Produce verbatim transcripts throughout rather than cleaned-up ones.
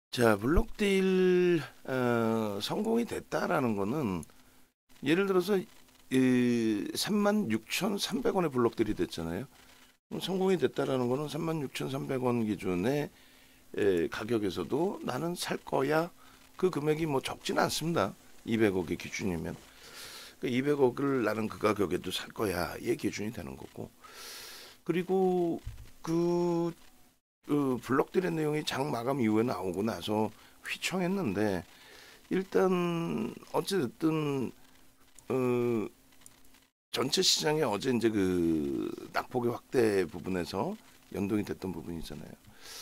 자, 블록딜 어, 성공이 됐다라는 거는 예를 들어서 이 삼만 육천삼백 원의 블록딜이 됐잖아요. 그럼 성공이 됐다라는 거는 삼만 육천삼백 원 기준의 에, 가격에서도 나는 살 거야. 그 금액이 뭐 적지는 않습니다. 이백억의 기준이면. 그 이백억을 나는 그 가격에도 살 거야. 의 기준이 되는 거고. 그리고 그, 그 블록딜의 내용이 장 마감 이후에 나오고 나서 휘청했는데 일단 어찌됐든 어, 전체 시장에 어제 이제 그 낙폭의 확대 부분에서 연동이 됐던 부분이잖아요.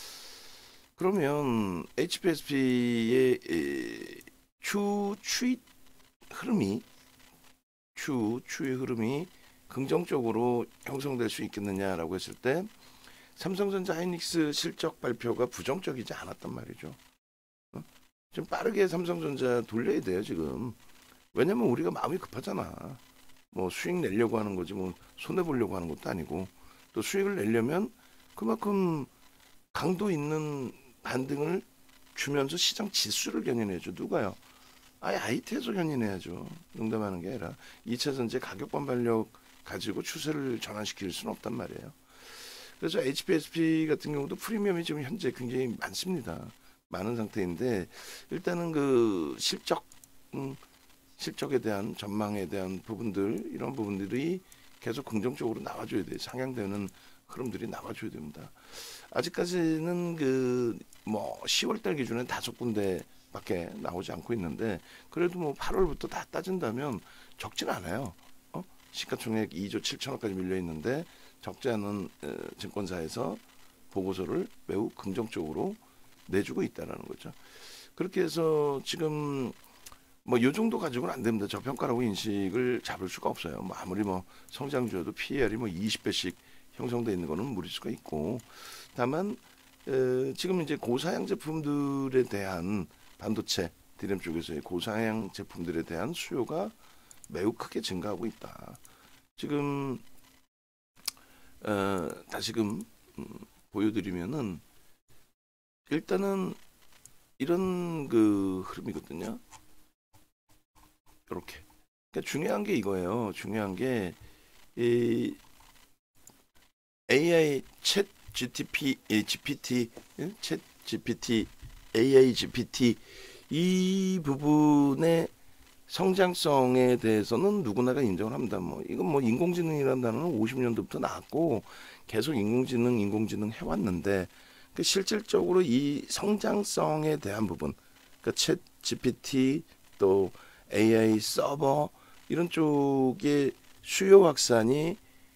그러면 에이치피에스피의 추 추이 흐름이 추 추의 흐름이 긍정적으로 형성될 수 있겠느냐라고 했을 때 삼성전자 하이닉스 실적 발표가 부정적이지 않았단 말이죠. 어? 좀 빠르게 삼성전자 돌려야 돼요 지금. 왜냐면 우리가 마음이 급하잖아. 뭐 수익 내려고 하는 거지 뭐 손해 보려고 하는 것도 아니고 또 수익을 내려면 그만큼 강도 있는 반등을 주면서 시장 지수를 견인해줘. 누가요? 아예 아이티에서 견인해야죠. 농담하는 게 아니라 이 차 전지 가격 반발력 가지고 추세를 전환시킬 수는 없단 말이에요. 그래서 에이치피에스피 같은 경우도 프리미엄이 지금 현재 굉장히 많습니다. 많은 상태인데 일단은 그 실적 음, 실적에 대한 전망에 대한 부분들 이런 부분들이 계속 긍정적으로 나와줘야 돼요. 상향되는 흐름들이 나와줘야 됩니다. 아직까지는 그 뭐 시월 달 기준에 다섯 군데밖에 나오지 않고 있는데 그래도 뭐 팔월부터 다 따진다면 적진 않아요. 어? 시가총액 이조 칠천억까지 밀려 있는데 적지 않은 어, 증권사에서 보고서를 매우 긍정적으로 내주고 있다는 거죠. 그렇게 해서 지금 뭐 요 정도 가지고는 안 됩니다. 저평가라고 인식을 잡을 수가 없어요. 뭐 아무리 뭐 성장주여도 피이알이 뭐 이십 배씩 형성돼 있는 거는 무리수가 있고 다만 에, 지금 이제 고사양 제품들에 대한 반도체 디램 쪽에서의 고사양 제품들에 대한 수요가 매우 크게 증가하고 있다. 지금 어, 다시금 음, 보여드리면은 일단은 이런 그 흐름이거든요. 이렇게. 그러니까 중요한 게 이거예요. 중요한 게 이 에이아이 챗 지티피, 지피티, 챗 지피티, 에이아이 지피티 이 부분의 성장성에 대해서는 누구나가 인정을 합니다. 뭐 이건 뭐 인공지능이라는 단어는 오십 년도부터 나왔고 계속 인공지능, 인공지능 해왔는데 그 실질적으로 이 성장성에 대한 부분, 그러니까 챗 지피티 또 에이아이 서버 이런 쪽의 수요 확산이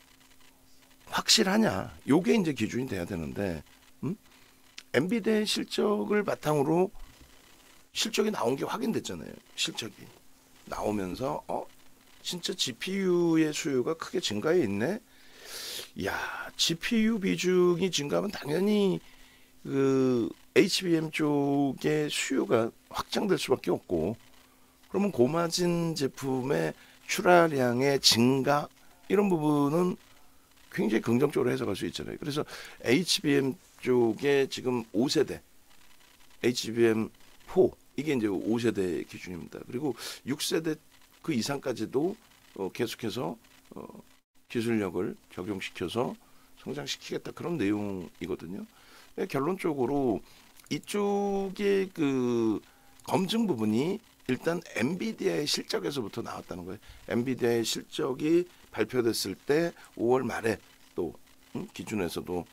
확실하냐? 요게 이제 기준이 돼야 되는데, 음? 엔비디아의 실적을 바탕으로 실적이 나온 게 확인됐잖아요. 실적이 나오면서 어 진짜 지피유의 수요가 크게 증가해 있네. 야, 지피유 비중이 증가하면 당연히 그 에이치비엠 쪽의 수요가 확장될 수밖에 없고, 그러면 고마진 제품의 출하량의 증가 이런 부분은 굉장히 긍정적으로 해석할 수 있잖아요. 그래서 에이치비엠 쪽에 지금 오 세대, 에이치비엠 사 이게 이제 오 세대 기준입니다. 그리고 육 세대 그 이상까지도 어, 계속해서 어, 기술력을 적용시켜서 성장시키겠다 그런 내용이거든요. 결론적으로 이쪽의 그 검증 부분이 일단 엔비디아의 실적에서부터 나왔다는 거예요. 엔비디아의 실적이 발표됐을 때 오월 말에 또 음, 기준에서도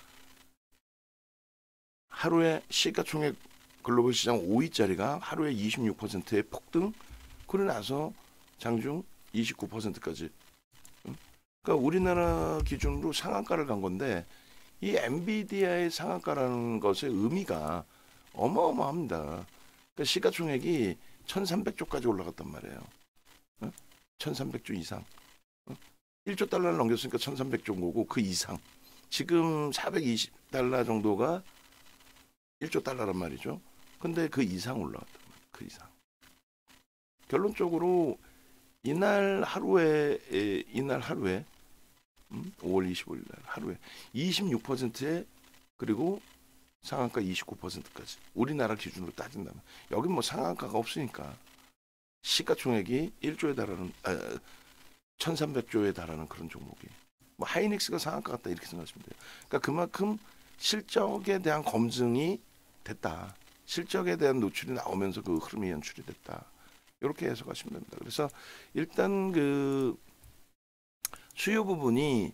하루에 시가총액 글로벌 시장 오 위짜리가 하루에 이십육 퍼센트의 폭등, 그러고 나서 장중 이십구 퍼센트까지. 음? 그러니까 우리나라 기준으로 상한가를 간 건데 이 엔비디아의 상한가라는 것의 의미가 어마어마합니다. 그러니까 시가총액이 천삼백 조까지 올라갔단 말이에요. 어? 천삼백 조 이상. 어? 일 조 달러를 넘겼으니까 천삼백 조인 거고 그 이상. 지금 사백이십 달러 정도가 일 조 달러란 말이죠. 근데 그 이상 올라갔단 말이에요. 그 이상. 결론적으로 이날 하루에 이날 하루에 음? 오월 이십오일 날 하루에 이십육 퍼센트의 그리고 상한가 이십구 퍼센트까지. 우리나라 기준으로 따진다면. 여긴 뭐 상한가가 없으니까. 시가총액이 일조에 달하는 아, 천삼백조에 달하는 그런 종목이. 뭐 하이닉스가 상한가 같다 이렇게 생각하시면 돼요. 그러니까 그만큼 실적에 대한 검증이 됐다. 실적에 대한 노출이 나오면서 그 흐름이 연출이 됐다. 이렇게 해석하시면 됩니다. 그래서 일단 그 수요 부분이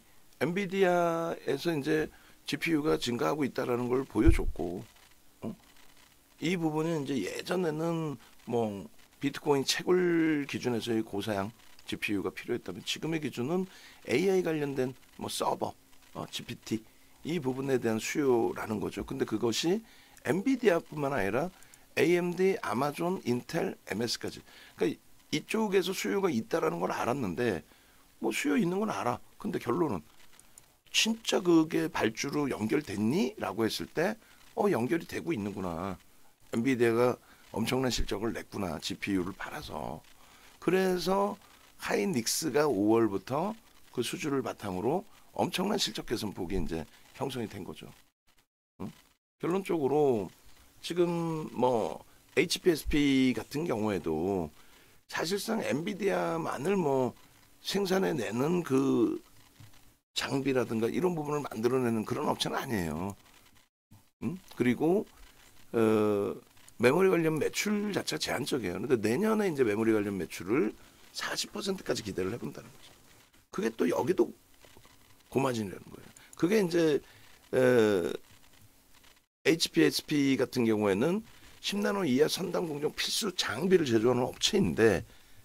엔비디아에서 이제 지피유가 증가하고 있다라는 걸 보여줬고, 어? 이 부분은 이제 예전에는 뭐 비트코인 채굴 기준에서의 고사양 지피유가 필요했다면 지금의 기준은 에이아이 관련된 뭐 서버, 어, 지피티 이 부분에 대한 수요라는 거죠. 근데 그것이 엔비디아뿐만 아니라 에이엠디, 아마존, 인텔, 엠에스까지. 그러니까 이쪽에서 수요가 있다라는 걸 알았는데 뭐 수요 있는 건 알아. 근데 결론은 진짜 그게 발주로 연결됐니? 라고 했을 때 어 연결이 되고 있는구나. 엔비디아가 엄청난 실적을 냈구나. 지피유를 팔아서. 그래서 하이닉스가 오월부터 그 수주를 바탕으로 엄청난 실적 개선폭이 이제 형성이 된 거죠. 응? 결론적으로 지금 뭐 에이치피에스피 같은 경우에도 사실상 엔비디아만을 뭐 생산해내는 그 장비라든가 이런 부분을 만들어내는 그런 업체는 아니에요. 응? 그리고 어, 메모리 관련 매출 자체가 제한적이에요. 그런데 내년에 이제 메모리 관련 매출을 사십 퍼센트까지 기대를 해본다는 거죠. 그게 또 여기도 고마진이라는 거예요. 그게 이제 어, 에이치피에스피 같은 경우에는 십 나노 이하 선단 공정 필수 장비를 제조하는 업체인데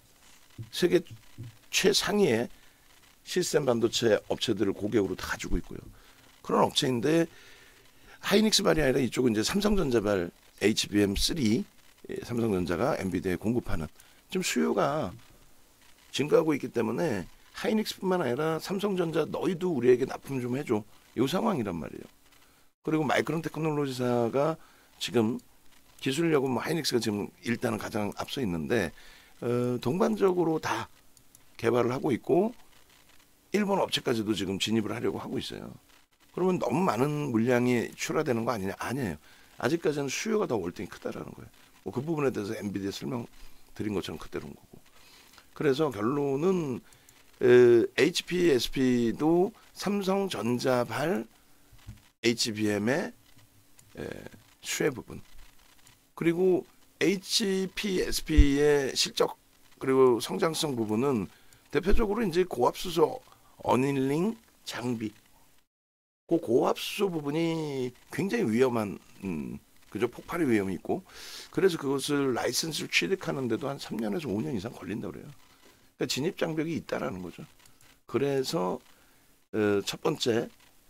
세계 최상위의 시스템 반도체 업체들을 고객으로 다 가지고 있고요. 그런 업체인데 하이닉스발이 아니라 이쪽은 이제 삼성전자발 에이치비엠 쓰리 삼성전자가 엔비디아에 공급하는 지금 수요가 증가하고 있기 때문에 하이닉스뿐만 아니라 삼성전자 너희도 우리에게 납품 좀 해줘. 이 상황이란 말이에요. 그리고 마이크론 테크놀로지사가 지금 기술력은 뭐 하이닉스가 지금 일단은 가장 앞서 있는데 어, 동반적으로 다 개발을 하고 있고 일본 업체까지도 지금 진입을 하려고 하고 있어요. 그러면 너무 많은 물량이 출하되는 거 아니냐? 아니에요. 아직까지는 수요가 더 월등히 크다라는 거예요. 뭐 그 부분에 대해서 엔비디아 설명드린 것처럼 그대로인 거고. 그래서 결론은 에이치피에스피도 삼성전자발 에이치비엠의 수혜 부분 그리고 에이치피에스피의 실적 그리고 성장성 부분은 대표적으로 이제 고압수소 어닐링 장비 그 고압수소 부분이 굉장히 위험한 음, 그죠 폭발의 위험이 있고 그래서 그것을 라이선스를 취득하는데도 한 삼 년에서 오 년 이상 걸린다고 그래요. 그러니까 진입 장벽이 있다라는 거죠. 그래서 어, 첫 번째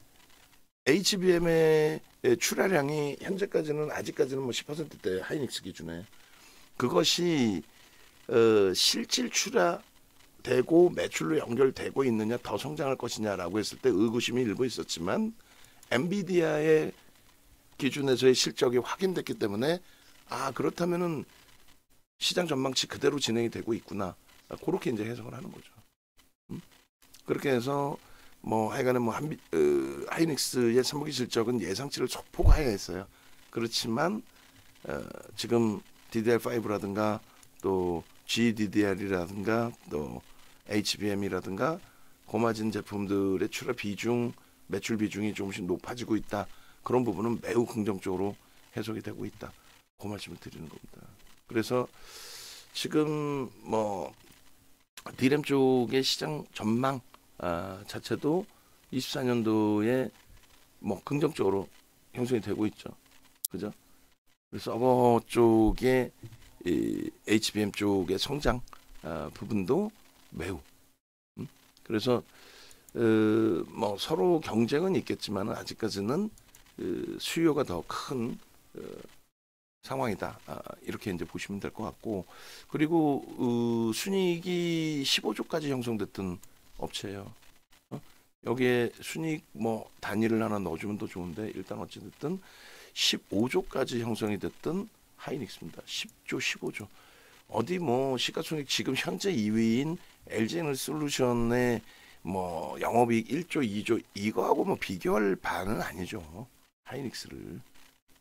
에이치비엠의 출하량이 현재까지는 아직까지는 뭐 십 퍼센트대 하이닉스 기준에 그것이 어, 실질 출하되고 매출로 연결되고 있느냐 더 성장할 것이냐라고 했을 때 의구심이 일부 있었지만 엔비디아의 기준에서의 실적이 확인됐기 때문에 아 그렇다면은 시장 전망치 그대로 진행이 되고 있구나 그렇게 이제 해석을 하는 거죠. 음? 그렇게 해서 뭐 하여간에 뭐 한비, 어, 하이닉스의 삼분기 실적은 예상치를 소폭 하회했어요. 그렇지만 어, 지금 디디알 파이브라든가 또 지디디알이라든가 또 에이치비엠이라든가 고마진 제품들의 출하 비중, 매출 비중이 조금씩 높아지고 있다. 그런 부분은 매우 긍정적으로 해석이 되고 있다. 그 말씀을 드리는 겁니다. 그래서 지금 뭐 디램 쪽의 시장 전망 아, 자체도 이십사 년도에 뭐 긍정적으로 형성이 되고 있죠. 그죠? 그래서 서버 쪽의 이 에이치비엠 쪽의 성장 아, 부분도 매우 음? 그래서 어, 뭐 서로 경쟁은 있겠지만 아직까지는 그 수요가 더 큰 어, 상황이다. 아, 이렇게 이제 보시면 될 것 같고 그리고 어, 순이익이 십오조까지 형성됐던 업체예요. 어? 여기에 순이익 뭐 단위를 하나 넣어주면 더 좋은데 일단 어찌됐든 십오조까지 형성이 됐던 하이닉스입니다. 십조, 십오조. 어디 뭐 시가총액 지금 현재 이 위인 엘지에너지솔루션의 뭐 영업이익 일조, 이조 이거하고 뭐 비교할 바는 아니죠. 하이닉스를.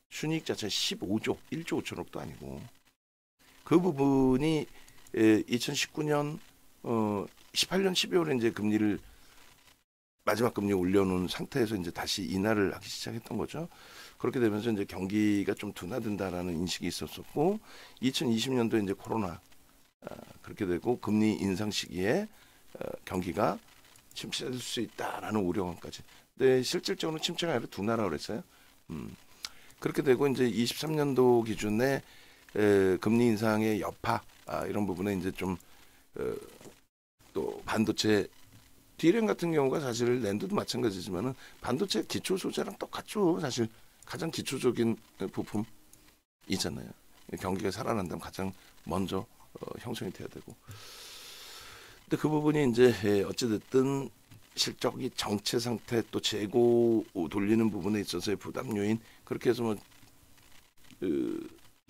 순이익 자체 십오조, 일조 오천억도 아니고 그 부분이 에, 이천십구 년 어, 십팔 년 십이월에 이제 금리를 마지막 금리 올려놓은 상태에서 이제 다시 인하를 하기 시작했던 거죠. 그렇게 되면서 이제 경기가 좀 둔화된다라는 인식이 있었었고, 이천이십 년도에 이제 코로나 아, 그렇게 되고 금리 인상 시기에 어, 경기가 침체될 수 있다라는 우려감까지. 근데 실질적으로 침체가 아니라 둔화라고 그랬어요. 음, 그렇게 되고 이제 이십삼 년도 기준에 에, 금리 인상의 여파 아, 이런 부분에 이제 좀 어, 또 반도체 디램 같은 경우가 사실 랜드도 마찬가지지만은 반도체 기초 소재랑 똑같죠. 사실 가장 기초적인 부품이잖아요. 경기가 살아난다면 가장 먼저 어, 형성이 돼야 되고. 근데 그 부분이 이제 어찌됐든 실적이 정체 상태 또 재고 돌리는 부분에 있어서의 부담 요인 그렇게 해서 뭐 그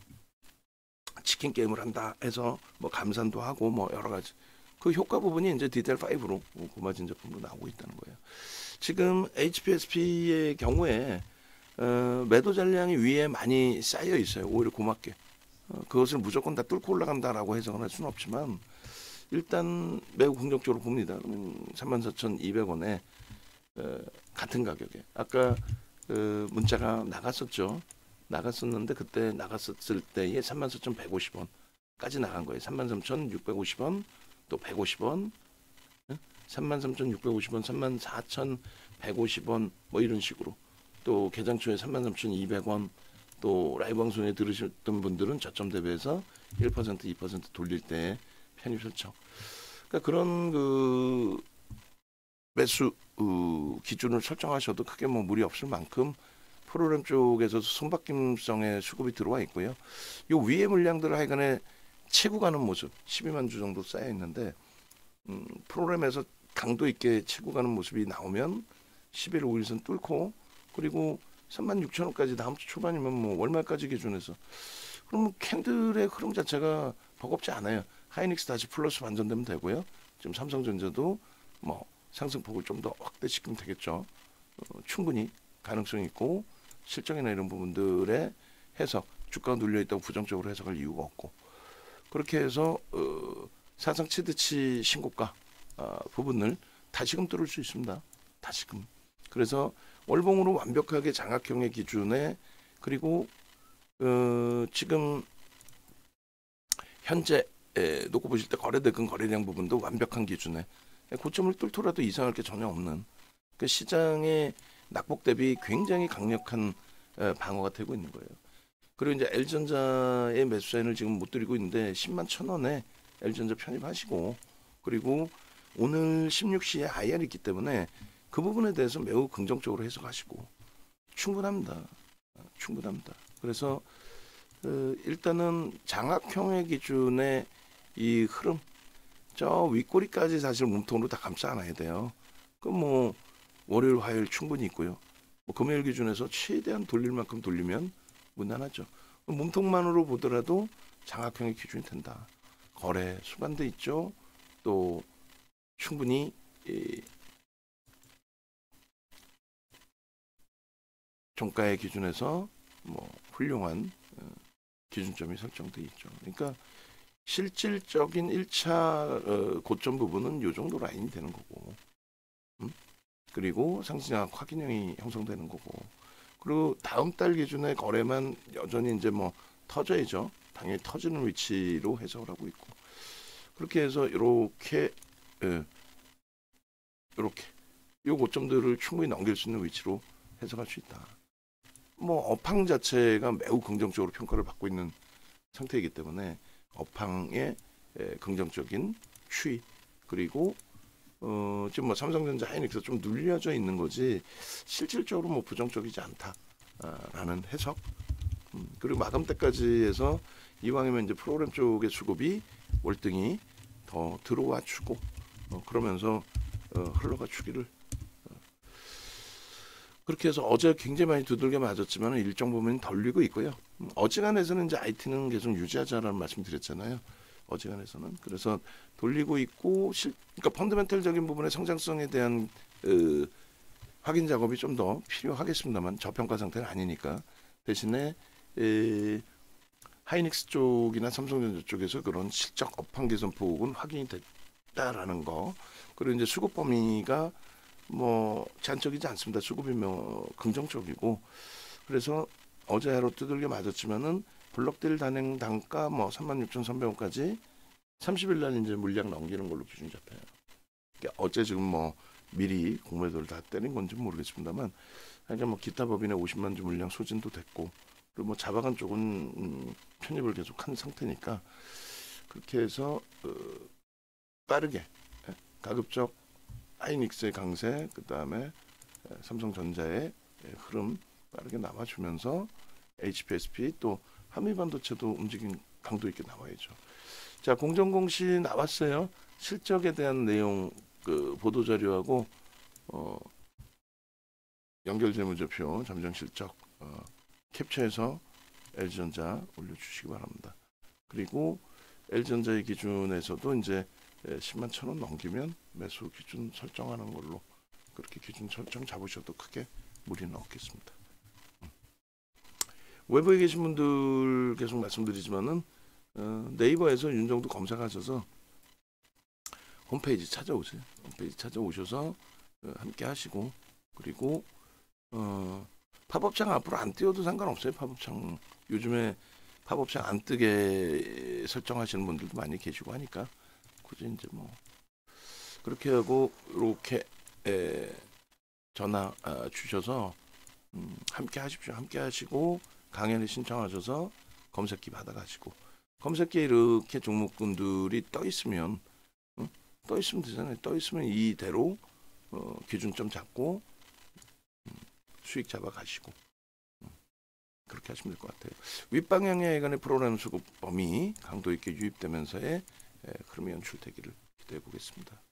치킨 게임을 한다 해서 뭐 감산도 하고 뭐 여러 가지 그 효과 부분이 이제 디델 파이브로 고마진 제품도 나오고 있다는 거예요. 지금 에이치피에스피의 경우에 어, 매도 잔량이 위에 많이 쌓여 있어요. 오히려 고맙게 어, 그것을 무조건 다 뚫고 올라간다라고 해석을 할 수는 없지만 일단 매우 긍정적으로 봅니다. 그러면 삼만 사천이백 원에 어, 같은 가격에 아까 그 문자가 나갔었죠. 나갔었는데 그때 나갔었을 때에 삼만 사천백오십 원까지 나간 거예요. 삼만 삼천육백오십 원 또 백오십 원 삼만 삼천육백오십 원 삼만 사천백오십 원 뭐 이런 식으로 또 개장 초에 삼만 삼천이백 원 또 라이브 방송에 들으셨던 분들은 저점 대비해서 일 퍼센트 이 퍼센트 돌릴 때 편입 설정 그러니까 그런 그 매수 어, 기준을 설정하셔도 크게 뭐 무리 없을 만큼 프로그램 쪽에서 손바뀜성의 수급이 들어와 있고요. 요 위에 물량들 하여간에 채고 가는 모습 십이만 주 정도 쌓여 있는데 음, 프로그램에서 강도 있게 채고 가는 모습이 나오면 십일 오 일선 뚫고 그리고 삼만 육천 원까지 다음 주 초반이면 뭐 월말까지 기준해서 그러면 캔들의 흐름 자체가 버겁지 않아요. 하이닉스 다시 플러스 반전되면 되고요. 지금 삼성전자도 뭐 상승폭을 좀 더 확대시키면 되겠죠. 어, 충분히 가능성이 있고 실적이나 이런 부분들의 해석 주가가 눌려있다고 부정적으로 해석할 이유가 없고 그렇게 해서 어, 사상 최대치 신고가 어, 부분을 다시금 뚫을 수 있습니다. 다시금. 그래서 월봉으로 완벽하게 장악형의 기준에 그리고 어, 지금 현재 에, 놓고 보실 때 거래대금 거래량 부분도 완벽한 기준에 고점을 뚫더라도 이상할 게 전혀 없는 그 시장의 낙폭 대비 굉장히 강력한 에, 방어가 되고 있는 거예요. 그리고 이제 L전자의 매수 사인을 지금 못 드리고 있는데 십만 천 원에 L전자 편입하시고 그리고 오늘 십육 시에 아이알이 있기 때문에 그 부분에 대해서 매우 긍정적으로 해석하시고 충분합니다. 충분합니다. 그래서 어, 일단은 장악형의 기준의 이 흐름 저 윗꼬리까지 사실 몸통으로 다 감싸 안아야 돼요. 그럼 뭐 월요일 화요일 충분히 있고요. 뭐 금요일 기준에서 최대한 돌릴 만큼 돌리면 무난하죠. 몸통만으로 보더라도 장악형의 기준이 된다. 거래 수반돼 있죠. 또 충분히 이 종가의 기준에서 뭐 훌륭한 기준점이 설정돼 있죠. 그러니까 실질적인 일 차 고점 부분은 이 정도 라인이 되는 거고, 음? 그리고 상승약 확인형이 형성되는 거고, 그리고 다음 달 기준의 거래만 여전히 이제 뭐 터져야죠. 당연히 터지는 위치로 해석을 하고 있고, 그렇게 해서 이렇게 이렇게 이 고점들을 충분히 넘길 수 있는 위치로 해석할 수 있다. 뭐 업황 자체가 매우 긍정적으로 평가를 받고 있는 상태이기 때문에 업황의 긍정적인 추이 그리고 어, 지금 뭐 삼성전자 하이닉스 좀 눌려져 있는 거지 실질적으로 뭐 부정적이지 않다라는 해석. 음, 그리고 마감 때까지 해서 이왕이면 이제 프로그램 쪽의 수급이 월등히 더 들어와 주고 어, 그러면서 어, 흘러가 주기를. 그렇게 해서 어제 굉장히 많이 두들겨 맞았지만 일정 부분 덜리고 있고요. 음, 어지간해서는 이제 아이티는 계속 유지하자라는 말씀 드렸잖아요. 어지간해서는 그래서 돌리고 있고 실, 그러니까 펀더멘털적인 부분의 성장성에 대한 어, 확인 작업이 좀 더 필요하겠습니다만 저평가 상태는 아니니까 대신에 에, 하이닉스 쪽이나 삼성전자 쪽에서 그런 실적 업황 개선 폭은 확인이 됐다라는 거. 그리고 이제 수급 범위가 뭐 제한적이지 않습니다. 수급이 뭐 긍정적이고, 그래서 어제 하루 두들겨 맞았지만은 블록딜 단행 단가 뭐 삼만 육천삼백 원까지 삼십 일 날 이제 물량 넘기는 걸로 기준이 잡혀요. 그러니까 어제 지금 뭐 미리 공매도를 다 때린 건지 모르겠습니다만, 그러니까 뭐 기타 법인의 오십만 주 물량 소진도 됐고, 그리고 뭐 자박한 쪽은 음, 편입을 계속한 상태니까, 그렇게 해서 어, 빠르게 가급적 하이닉스의 강세, 그 다음에 삼성전자의 흐름 빠르게 나와주면서 에이치피에스피 또 한미반도체도 움직임 강도 있게 나와야죠. 자, 공정공시 나왔어요. 실적에 대한 내용 그 보도 자료하고 어, 연결재무제표, 잠정실적 어, 캡처해서 엘지전자 올려주시기 바랍니다. 그리고 엘지전자의 기준에서도 이제 십만 천 원 넘기면 매수 기준 설정하는 걸로, 그렇게 기준 설정 잡으셔도 크게 무리는 없겠습니다. 외부에 계신 분들 계속 말씀드리지만은 어, 네이버에서 윤정도 검색하셔서 홈페이지 찾아오세요. 홈페이지 찾아오셔서 어, 함께 하시고, 그리고 어, 팝업창 앞으로 안 띄워도 상관없어요. 팝업창 요즘에 팝업창 안 뜨게 설정하시는 분들도 많이 계시고 하니까 굳이 이제 뭐 그렇게 하고 이렇게 에, 전화 아, 주셔서 음, 함께 하십시오. 함께 하시고 강연에 신청하셔서 검색기 받아가시고, 검색기에 이렇게 종목군들이 떠 있으면 응? 떠 있으면 되잖아요. 떠 있으면 이대로 어, 기준점 잡고 음, 수익 잡아가시고 음, 그렇게 하시면 될 것 같아요. 윗방향의 예간의 프로그램 수급 범위 강도 있게 유입되면서의 에, 흐름이 연출되기를 기대해 보겠습니다.